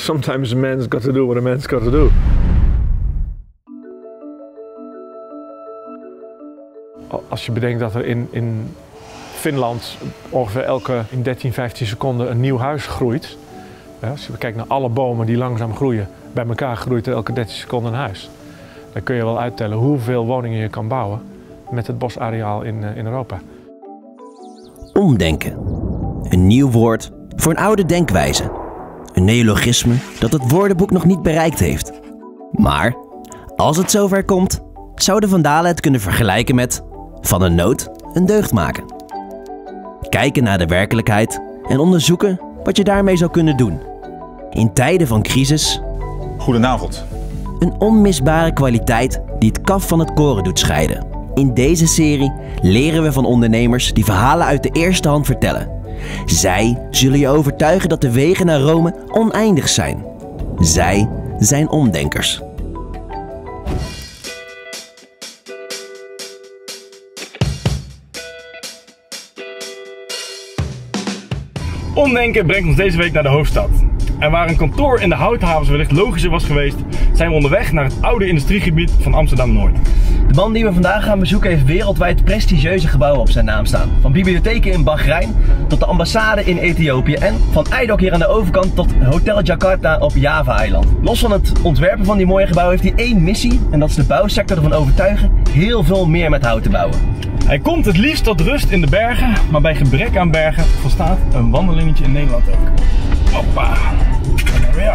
Sometimes a man's got to do what a man's got to do. Als je bedenkt dat er in Finland ongeveer in 13, 15 seconden een nieuw huis groeit. Als je kijkt naar alle bomen die langzaam groeien, bij elkaar groeit er elke 13 seconden een huis. Dan kun je wel uittellen hoeveel woningen je kan bouwen met het bosareaal in Europa. Omdenken. Een nieuw woord voor een oude denkwijze. Een neologisme dat het woordenboek nog niet bereikt heeft. Maar als het zover komt, zouden Van Dalen het kunnen vergelijken met van een nood een deugd maken. Kijken naar de werkelijkheid en onderzoeken wat je daarmee zou kunnen doen. In tijden van crisis. Goedenavond. Een onmisbare kwaliteit die het kaf van het koren doet scheiden. In deze serie leren we van ondernemers die verhalen uit de eerste hand vertellen. Zij zullen je overtuigen dat de wegen naar Rome oneindig zijn. Zij zijn omdenkers. Omdenken brengt ons deze week naar de hoofdstad. En waar een kantoor in de houthavens wellicht logischer was geweest, zijn we onderweg naar het oude industriegebied van Amsterdam-Noord. De man die we vandaag gaan bezoeken heeft wereldwijd prestigieuze gebouwen op zijn naam staan. Van bibliotheken in Bahrein tot de ambassade in Ethiopië en van Eidok hier aan de overkant tot Hotel Jakarta op Java-eiland. Los van het ontwerpen van die mooie gebouwen heeft hij één missie en dat is de bouwsector ervan overtuigen heel veel meer met hout te bouwen. Hij komt het liefst tot rust in de bergen, maar bij gebrek aan bergen volstaat een wandelingetje in Nederland ook. Hoppa, weer.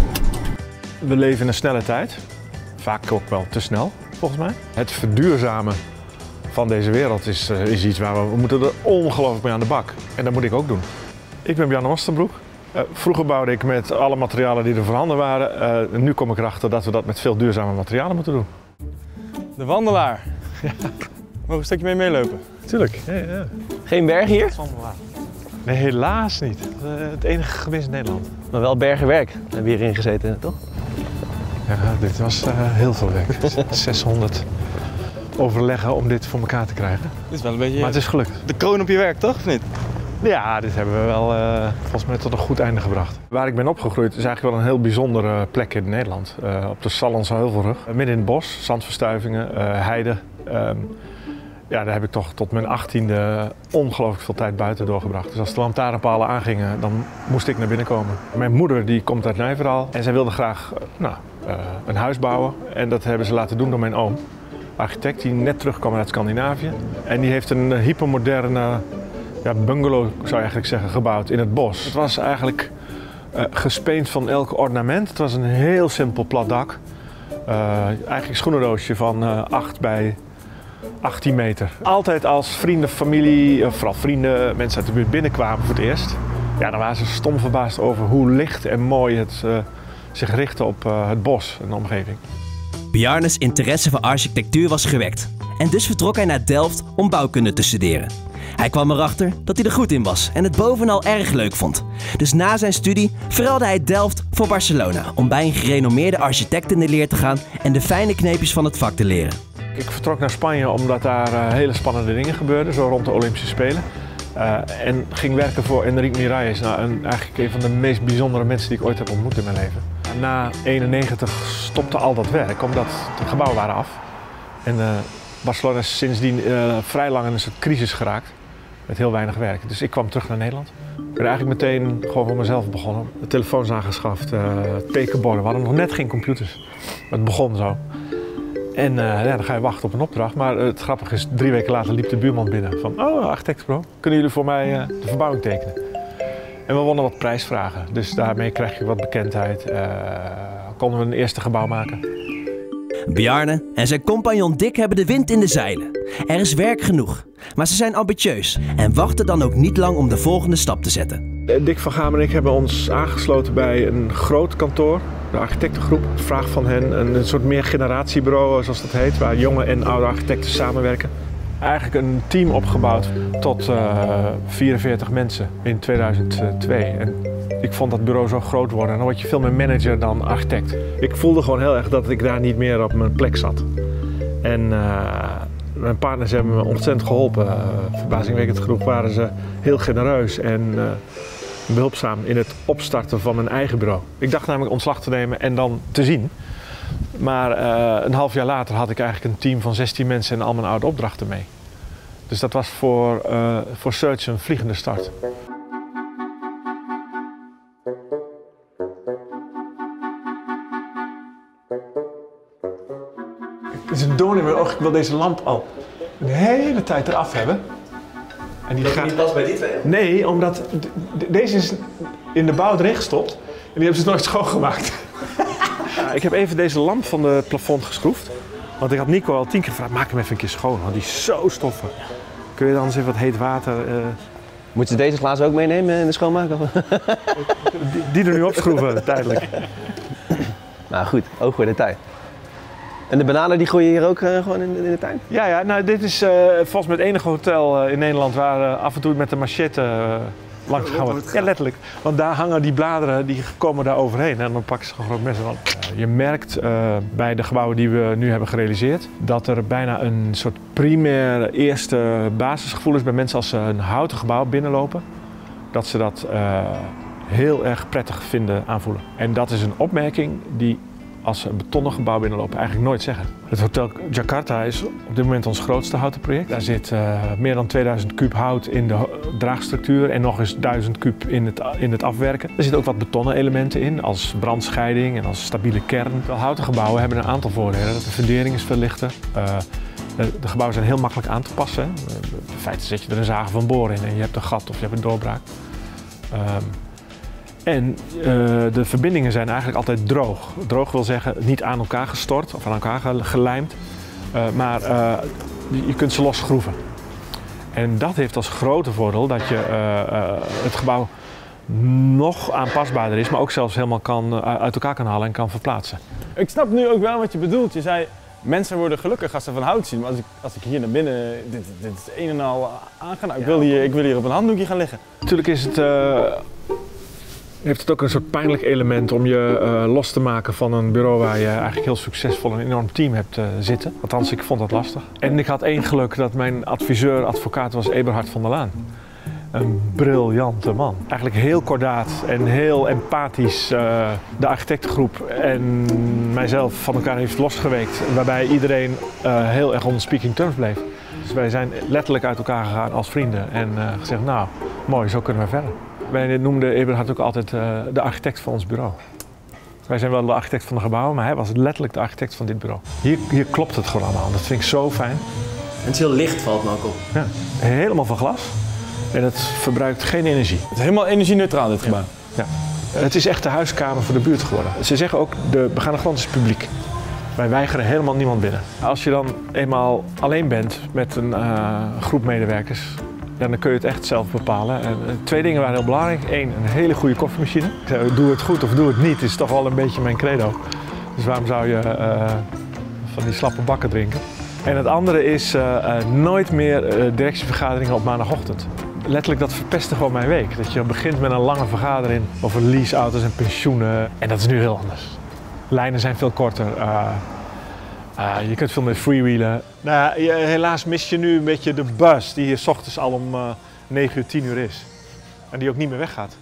We leven in een snelle tijd, vaak ook wel te snel volgens mij. Het verduurzamen van deze wereld is iets waar we moeten er ongelooflijk mee aan de bak. En dat moet ik ook doen. Ik ben Bjarne Osterbroek. Vroeger bouwde ik met alle materialen die er voorhanden waren. Nu kom ik erachter dat we dat met veel duurzame materialen moeten doen. De wandelaar. Ja. Mogen we een stukje mee meelopen? Tuurlijk. Ja. Geen berg hier? Nee, helaas niet. Het enige gemis in Nederland. Maar wel bergenwerk. Daar hebben we hierin gezeten, toch? Ja, dit was heel veel werk. 600 overleggen om dit voor elkaar te krijgen. Dit is wel een beetje maar het is gelukt. de kroon op je werk, toch? Of niet? Ja, dit hebben we wel volgens mij tot een goed einde gebracht. Waar ik ben opgegroeid is eigenlijk wel een heel bijzondere plek in Nederland. Op de Sallandse Heuvelrug. Midden in het bos, zandverstuivingen, heide. Ja, daar heb ik toch tot mijn 18e ongelooflijk veel tijd buiten doorgebracht. Dus als de lantaarnpalen aangingen, dan moest ik naar binnen komen. Mijn moeder die komt uit Nijverdal en zij wilde graag een huis bouwen. En dat hebben ze laten doen door mijn oom, architect die net terugkwam uit Scandinavië. En die heeft een hypermoderne bungalow, zou je eigenlijk zeggen, gebouwd in het bos. Het was eigenlijk gespeend van elk ornament. Het was een heel simpel plat dak. Eigenlijk een schoenendoosje van 8 bij 18 meter. Altijd als vrienden, familie, vooral vrienden, mensen uit de buurt binnenkwamen voor het eerst. Ja, dan waren ze stom verbaasd over hoe licht en mooi het zich richtte op het bos en de omgeving. Bjarne's interesse voor architectuur was gewekt. En dus vertrok hij naar Delft om bouwkunde te studeren. Hij kwam erachter dat hij er goed in was en het bovenal erg leuk vond. Dus na zijn studie verruilde hij Delft voor Barcelona om bij een gerenommeerde architect in de leer te gaan en de fijne kneepjes van het vak te leren. Ik vertrok naar Spanje omdat daar hele spannende dingen gebeurden, zo rond de Olympische Spelen. En ging werken voor Enrique Miralles, eigenlijk een van de meest bijzondere mensen die ik ooit heb ontmoet in mijn leven. Na 1991 stopte al dat werk, omdat de gebouwen waren af. En Barcelona is sindsdien vrij lang in een soort crisis geraakt, met heel weinig werk. Dus ik kwam terug naar Nederland. Ik ben eigenlijk meteen gewoon voor mezelf begonnen. De telefoons aangeschaft, tekenborden, we hadden nog net geen computers. Maar het begon zo. En dan ga je wachten op een opdracht. Maar het grappige is, 3 weken later liep de buurman binnen. Van, architectenbureau, kunnen jullie voor mij de verbouwing tekenen? En we wonnen wat prijsvragen. Dus daarmee krijg je wat bekendheid. Konden we een eerste gebouw maken. Bjarne en zijn compagnon Dick hebben de wind in de zeilen. Er is werk genoeg, maar ze zijn ambitieus en wachten dan ook niet lang om de volgende stap te zetten. Dick van Gaam en ik hebben ons aangesloten bij een groot kantoor, de architectengroep. Vraag van hen een soort meergeneratiebureau, zoals dat heet, waar jonge en oude architecten samenwerken. Eigenlijk een team opgebouwd tot 44 mensen in 2002. En ik vond dat bureau zo groot worden en dan word je veel meer manager dan architect. Ik voelde gewoon heel erg dat ik daar niet meer op mijn plek zat. En mijn partners hebben me ontzettend geholpen. Verbazingwekkend genoeg waren ze heel genereus en behulpzaam in het opstarten van mijn eigen bureau. Ik dacht namelijk ontslag te nemen en dan te zien. Maar een half jaar later had ik eigenlijk een team van 16 mensen en al mijn oude opdrachten mee. Dus dat was voor Search een vliegende start. Het is een doorn in mijn oog. Ik wil deze lamp al een hele tijd eraf hebben. En die Dat niet pas bij die twee? Nee, omdat deze is in de bouw erin gestopt en die hebben ze nooit schoongemaakt. Ja, ik heb even deze lamp van het plafond geschroefd. Want ik had Nico al 10 keer gevraagd, maak hem even een keer schoon, want die is zo stoffig. Kun je dan eens even wat heet water... Moeten ze deze glazen ook meenemen in de schoonmaak? Die er nu opschroeven, tijdelijk. Nou goed, oog voor de tijd. En de bananen die groeien hier ook gewoon in de tuin? Ja, nou dit is volgens mij het enige hotel in Nederland waar af en toe met de machette langs gaan wordt. Ja, letterlijk. Want daar hangen die bladeren, die komen daar overheen en dan pakken ze gewoon groot mes aan. Je merkt bij de gebouwen die we nu hebben gerealiseerd dat er bijna een soort primair eerste basisgevoel is bij mensen als ze een houten gebouw binnenlopen. Dat ze dat heel erg prettig vinden aanvoelen. En dat is een opmerking die als ze een betonnen gebouw binnenlopen eigenlijk nooit zeggen. Het Hotel Jakarta is op dit moment ons grootste houten project. Daar zit meer dan 2000 kuub hout in de draagstructuur en nog eens 1000 kuub in het afwerken. Er zitten ook wat betonnen elementen in, als brandscheiding en als stabiele kern. De houten gebouwen hebben een aantal voordelen. De fundering is veel lichter. De gebouwen zijn heel makkelijk aan te passen. In feite zet je er een zaag van boor in en je hebt een gat of je hebt een doorbraak. En de verbindingen zijn eigenlijk altijd droog. Droog wil zeggen niet aan elkaar gestort of aan elkaar gelijmd, maar je kunt ze losschroeven. En dat heeft als grote voordeel dat je het gebouw nog aanpasbaarder is, maar ook zelfs helemaal uit elkaar kan halen en kan verplaatsen. Ik snap nu ook wel wat je bedoelt. Je zei, mensen worden gelukkig als ze van hout zien. Maar als ik hier naar binnen, dit is een en al aangenaam. Ik wil hier op een handdoekje gaan liggen. Natuurlijk is het... heeft het ook een soort pijnlijk element om je los te maken van een bureau waar je eigenlijk heel succesvol een enorm team hebt zitten. Althans, ik vond dat lastig. En ik had één geluk dat mijn adviseur-advocaat was Eberhard van der Laan. Een briljante man. Eigenlijk heel kordaat en heel empathisch de architectengroep en mijzelf van elkaar heeft losgeweekt. Waarbij iedereen heel erg on speaking terms bleef. Dus wij zijn letterlijk uit elkaar gegaan als vrienden en gezegd, nou mooi, zo kunnen we verder. Wij noemden Eberhard ook altijd de architect van ons bureau. Wij zijn wel de architect van de gebouwen, maar hij was letterlijk de architect van dit bureau. Hier klopt het gewoon allemaal. Dat vind ik zo fijn. En het is heel licht, valt me ook op. Ja, helemaal van glas. En het verbruikt geen energie. Het is helemaal energie-neutraal, dit gebouw. Ja. Het is echt de huiskamer voor de buurt geworden. Ze zeggen ook, de begaande grond is publiek. Wij weigeren helemaal niemand binnen. Als je dan eenmaal alleen bent met een groep medewerkers, ja, dan kun je het echt zelf bepalen. En twee dingen waren heel belangrijk. Eén, een hele goede koffiemachine. Ik zei, doe het goed of doe het niet, is toch wel een beetje mijn credo. Dus waarom zou je van die slappe bakken drinken? En het andere is nooit meer directievergaderingen op maandagochtend. Letterlijk, dat verpestte gewoon mijn week. Dat je begint met een lange vergadering over leaseauto's en pensioenen. En dat is nu heel anders. Lijnen zijn veel korter. Je kunt veel meer freewheelen. Nou, helaas mis je nu een beetje de bus die hier 's ochtends al om 9 uur, 10 uur is. En die ook niet meer weggaat.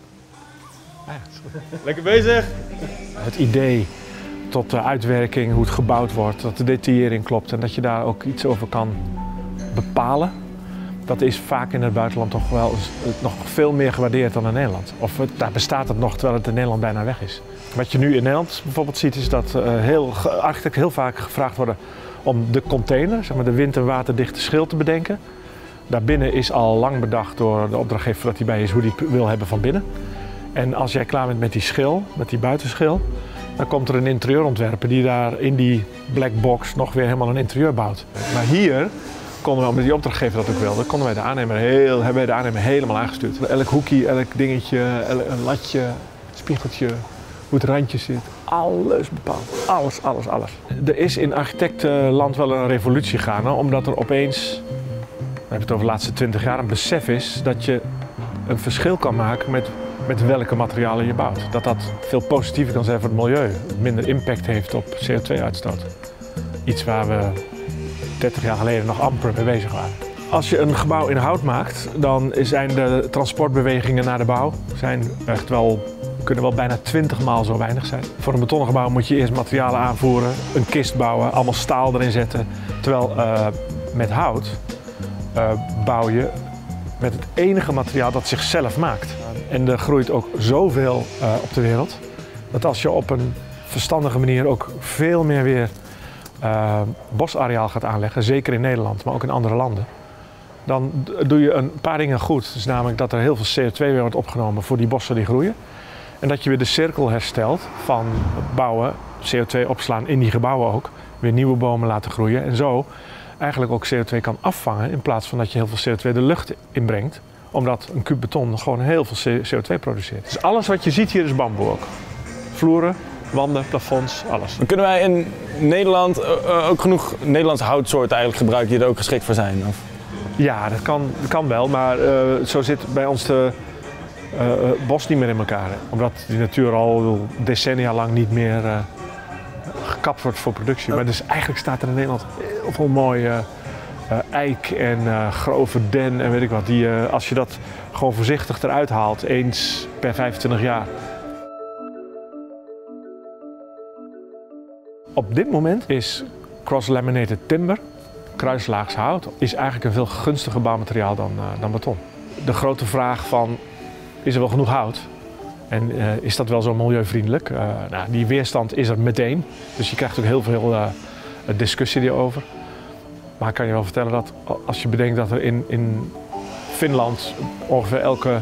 Ja, Lekker bezig. het idee tot de uitwerking, hoe het gebouwd wordt, dat de detaillering klopt en dat je daar ook iets over kan bepalen. Dat is vaak in het buitenland toch wel nog veel meer gewaardeerd dan in Nederland. Of daar bestaat het nog terwijl het in Nederland bijna weg is. Wat je nu in Nederland bijvoorbeeld ziet is dat architecten heel vaak gevraagd worden om de container, zeg maar de wind- en waterdichte schil te bedenken. Daarbinnen is al lang bedacht door de opdrachtgever dat hij bij is hoe die wil hebben van binnen. En als jij klaar bent met die schil, met die buitenschil, dan komt er een interieurontwerper die daar in die black box nog weer helemaal een interieur bouwt. Maar hier konden we, omdat die opdrachtgever dat ook wilde, hebben wij de aannemer helemaal aangestuurd. Elk hoekje, elk dingetje, een latje, spiegeltje, hoe het randje zit, alles bepaald. Alles. Er is in architectenland wel een revolutie gaande, omdat er opeens, we hebben het over de laatste 20 jaar, een besef is dat je een verschil kan maken met welke materialen je bouwt. Dat veel positiever kan zijn voor het milieu, minder impact heeft op CO2-uitstoot. Iets waar we 30 jaar geleden nog amper mee bezig waren. Als je een gebouw in hout maakt, dan zijn de transportbewegingen naar de bouw kunnen wel bijna 20 maal zo weinig zijn. Voor een betonnen gebouw moet je eerst materialen aanvoeren, een kist bouwen, allemaal staal erin zetten. Terwijl met hout bouw je met het enige materiaal dat zichzelf maakt. En er groeit ook zoveel op de wereld, dat als je op een verstandige manier ook veel meer weer bosareaal gaat aanleggen, zeker in Nederland, maar ook in andere landen, dan doe je een paar dingen goed. Dus namelijk dat er heel veel CO2 weer wordt opgenomen voor die bossen die groeien. En dat je weer de cirkel herstelt van bouwen, CO2 opslaan in die gebouwen ook, weer nieuwe bomen laten groeien en zo eigenlijk ook CO2 kan afvangen in plaats van dat je heel veel CO2 de lucht inbrengt. Omdat een kuub beton gewoon heel veel CO2 produceert. Dus alles wat je ziet hier is bamboe ook. Vloeren, wanden, plafonds, alles. Dan kunnen wij in Nederland ook genoeg Nederlandse houtsoorten eigenlijk gebruiken die er ook geschikt voor zijn? Of? Ja, dat kan wel, maar zo zit bij ons de bos niet meer in elkaar. Hè. Omdat die natuur al decennia lang niet meer gekapt wordt voor productie. Maar dus eigenlijk staat er in Nederland heel veel mooie eik en grove den en weet ik wat. Die als je dat gewoon voorzichtig eruit haalt, eens per 25 jaar. Op dit moment is cross-laminated timber, kruislaags hout, is eigenlijk een veel gunstiger bouwmateriaal dan beton. De grote vraag van, is er wel genoeg hout? En is dat wel zo milieuvriendelijk? Die weerstand is er meteen, dus je krijgt ook heel veel discussie hierover. Maar ik kan je wel vertellen dat als je bedenkt dat er in Finland ongeveer elke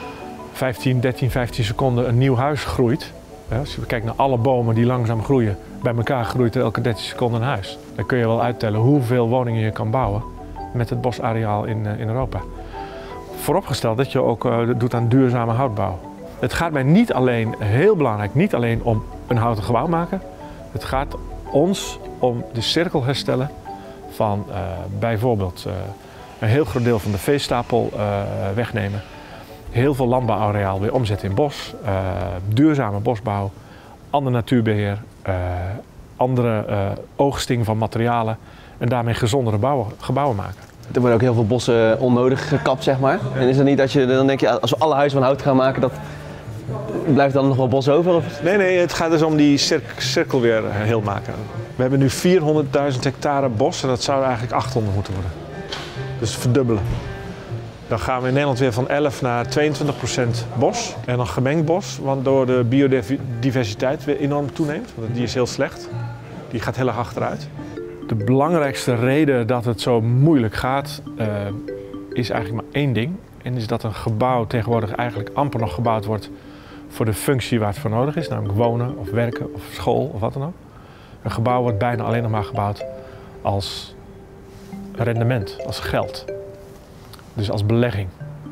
15 seconden een nieuw huis groeit. Als je kijkt naar alle bomen die langzaam groeien, bij elkaar groeit er elke 13 seconden een huis. Dan kun je wel uittellen hoeveel woningen je kan bouwen met het bosareaal in Europa. Vooropgesteld dat je ook doet aan duurzame houtbouw. Het gaat mij niet alleen, heel belangrijk, niet alleen om een houten gebouw maken. Het gaat ons om de cirkel herstellen van bijvoorbeeld een heel groot deel van de veestapel wegnemen. Heel veel landbouwareaal weer omzetten in bos, duurzame bosbouw, ander natuurbeheer, andere oogstting van materialen en daarmee gezondere gebouwen maken. Er worden ook heel veel bossen onnodig gekapt, zeg maar. Ja. En is het niet dat je dan denk je, als we alle huizen van hout gaan maken, dat blijft dan nog wel bos over? Of? Nee, het gaat dus om die cirkel weer heel maken. We hebben nu 400.000 hectare bos en dat zou eigenlijk 800 moeten worden. Dus verdubbelen. Dan gaan we in Nederland weer van 11 naar 22% bos. En dan gemengd bos, waardoor de biodiversiteit weer enorm toeneemt. Want die is heel slecht. Die gaat heel erg achteruit. De belangrijkste reden dat het zo moeilijk gaat, is eigenlijk maar één ding. En is dat een gebouw tegenwoordig eigenlijk amper nog gebouwd wordt voor de functie waar het voor nodig is. Namelijk wonen of werken of school of wat dan ook. Een gebouw wordt bijna alleen nog maar gebouwd als rendement, als geld. Dus als belegging.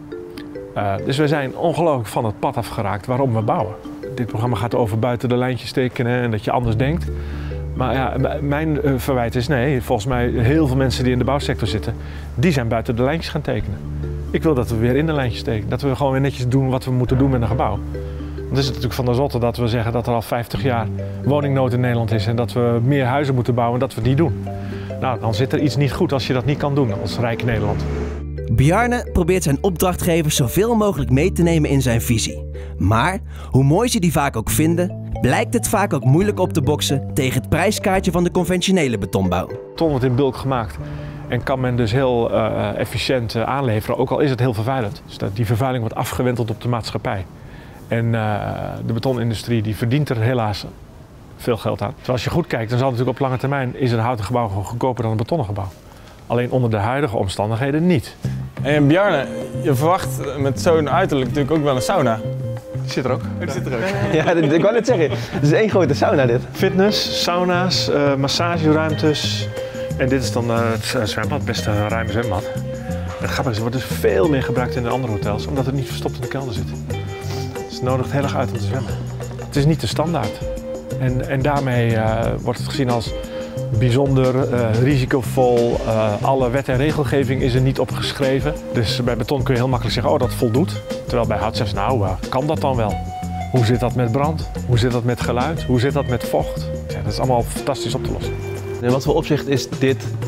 Dus we zijn ongelooflijk van het pad afgeraakt waarom we bouwen. Dit programma gaat over buiten de lijntjes tekenen en dat je anders denkt. Maar ja, mijn verwijt is nee, volgens mij heel veel mensen die in de bouwsector zitten, die zijn buiten de lijntjes gaan tekenen. Ik wil dat we weer in de lijntjes tekenen. Dat we gewoon weer netjes doen wat we moeten doen met een gebouw. Want is het natuurlijk van de zotte dat we zeggen dat er al 50 jaar woningnood in Nederland is en dat we meer huizen moeten bouwen en dat we het niet doen. Nou, dan zit er iets niet goed als je dat niet kan doen als rijk Nederland. Bjarne probeert zijn opdrachtgevers zoveel mogelijk mee te nemen in zijn visie. Maar, hoe mooi ze die vaak ook vinden, blijkt het vaak ook moeilijk op te boksen tegen het prijskaartje van de conventionele betonbouw. Beton wordt in bulk gemaakt en kan men dus heel efficiënt aanleveren, ook al is het heel vervuilend. Dus die vervuiling wordt afgewenteld op de maatschappij. En de betonindustrie die verdient er helaas veel geld aan. Dus als je goed kijkt, dan zal natuurlijk op lange termijn is een houten gebouw gewoon goedkoper dan een betonnen gebouw. Alleen onder de huidige omstandigheden niet. En Bjarne, je verwacht met zo'n uiterlijk natuurlijk ook wel een sauna. Die zit er ook. Die zit er ook. Ja, ik wou net zeggen. Het is één grote sauna dit. Fitness, sauna's, massageruimtes. En dit is dan het zwembad, best een ruim zwembad. Het grappige is, het wordt dus veel meer gebruikt in de andere hotels, omdat het niet verstopt in de kelder zit. Dus het nodigt heel erg uit om te zwemmen. Het is niet de standaard. En daarmee wordt het gezien als bijzonder, risicovol. Alle wet en regelgeving is er niet op geschreven. Dus bij beton kun je heel makkelijk zeggen, oh dat voldoet. Terwijl bij hout zeggen ze, nou kan dat dan wel? Hoe zit dat met brand? Hoe zit dat met geluid? Hoe zit dat met vocht? Ja, dat is allemaal fantastisch op te lossen. In wat voor opzicht is dit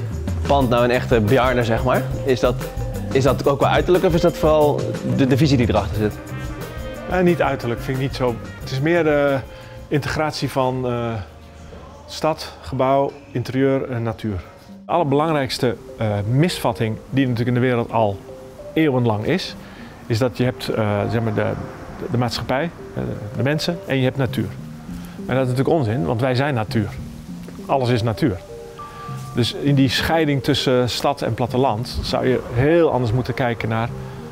pand nou een echte Bjarne, zeg maar? Is dat ook wel uiterlijk of is dat vooral de visie die erachter zit? Niet uiterlijk, vind ik niet zo. Het is meer de integratie van stad, gebouw, interieur en natuur. De allerbelangrijkste misvatting die natuurlijk in de wereld al eeuwenlang is dat je hebt zeg maar de maatschappij, de mensen en je hebt natuur. Maar dat is natuurlijk onzin, want wij zijn natuur. Alles is natuur. Dus in die scheiding tussen stad en platteland zou je heel anders moeten kijken naar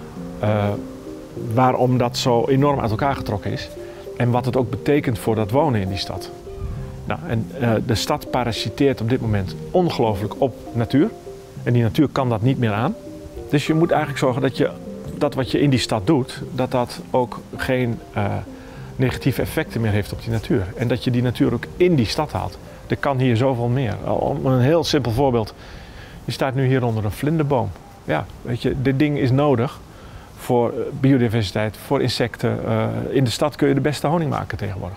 waarom dat zo enorm uit elkaar getrokken is. En wat het ook betekent voor dat wonen in die stad. Nou, en de stad parasiteert op dit moment ongelooflijk op natuur. En die natuur kan dat niet meer aan. Dus je moet eigenlijk zorgen dat dat wat je in die stad doet, dat ook geen negatieve effecten meer heeft op die natuur. En dat je die natuur ook in die stad haalt. Er kan hier zoveel meer. Om een heel simpel voorbeeld. Je staat nu hier onder een vlinderboom. Ja, weet je, dit ding is nodig voor biodiversiteit, voor insecten. In de stad kun je de beste honing maken tegenwoordig.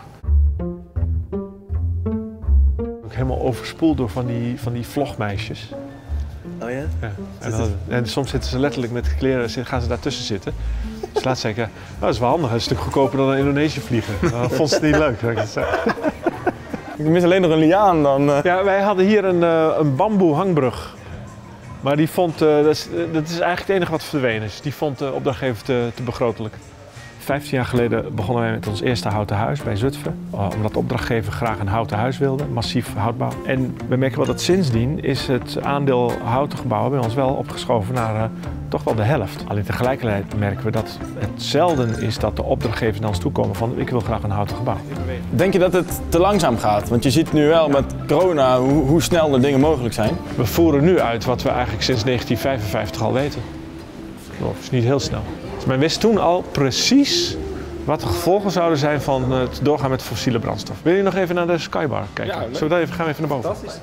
Ook helemaal overspoeld door van die vlogmeisjes. Oh ja? Ja. En soms zitten ze letterlijk met kleren, gaan ze daartussen zitten. Dus laat zeggen, nou, dat is wel handig, een stuk goedkoper dan naar Indonesië vliegen. Dat vond ze niet leuk. Ik mis alleen nog een liaan dan. Ja, wij hadden hier een bamboe hangbrug. Maar die vond, dat is eigenlijk het enige wat verdwenen is. Die vond de opdrachtgever te begrotelijk. 15 jaar geleden begonnen wij met ons eerste houten huis bij Zutphen. Omdat de opdrachtgever graag een houten huis wilde, massief houtbouw. En we merken wel dat sindsdien is het aandeel houten gebouwen bij ons wel opgeschoven naar toch wel de helft. Alleen tegelijkertijd merken we dat het zelden is dat de opdrachtgevers naar ons toe komen van ik wil graag een houten gebouw. Denk je dat het te langzaam gaat? Want je ziet nu wel met corona hoe snel er dingen mogelijk zijn. We voeren nu uit wat we eigenlijk sinds 1955 al weten. Dat is niet heel snel. Dus men wist toen al precies wat de gevolgen zouden zijn van het doorgaan met fossiele brandstof. Wil je nog even naar de Skybar kijken? Ja, Gaan we even naar boven. Fantastisch.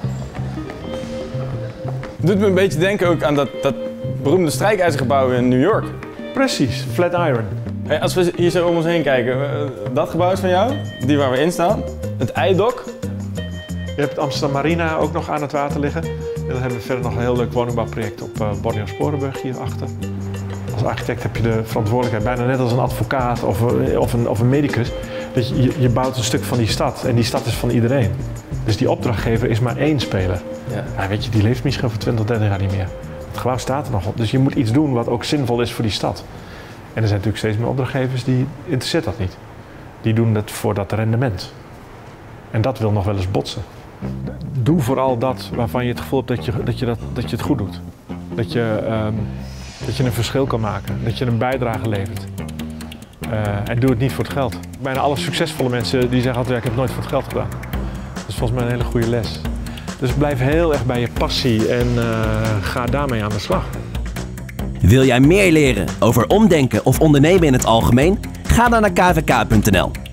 Het doet me een beetje denken ook aan dat beroemde strijkijzergebouw in New York. Precies, Flatiron. Hey, als we hier zo om ons heen kijken, dat gebouw is van jou, die waar we in staan. Het IJdok. Je hebt Amsterdam Marina ook nog aan het water liggen. En dan hebben we verder nog een heel leuk woningbouwproject op Borneo-Sporenburg hierachter. Als architect heb je de verantwoordelijkheid, bijna net als een advocaat of een medicus. Dat je bouwt een stuk van die stad en die stad is van iedereen. Dus die opdrachtgever is maar één speler. Ja. Ja, weet je, die leeft misschien voor 20, 30 jaar niet meer. Het gebouw staat er nog op, dus je moet iets doen wat ook zinvol is voor die stad. En er zijn natuurlijk steeds meer opdrachtgevers die interesseert dat niet. Die doen het voor dat rendement. En dat wil nog wel eens botsen. Doe vooral dat waarvan je het gevoel hebt dat je het goed doet. Dat je een verschil kan maken, dat je een bijdrage levert. En doe het niet voor het geld. Bijna alle succesvolle mensen die zeggen altijd, ik heb het nooit voor het geld gedaan. Dat is volgens mij een hele goede les. Dus blijf heel erg bij je passie en ga daarmee aan de slag. Wil jij meer leren over omdenken of ondernemen in het algemeen? Ga dan naar kvk.nl.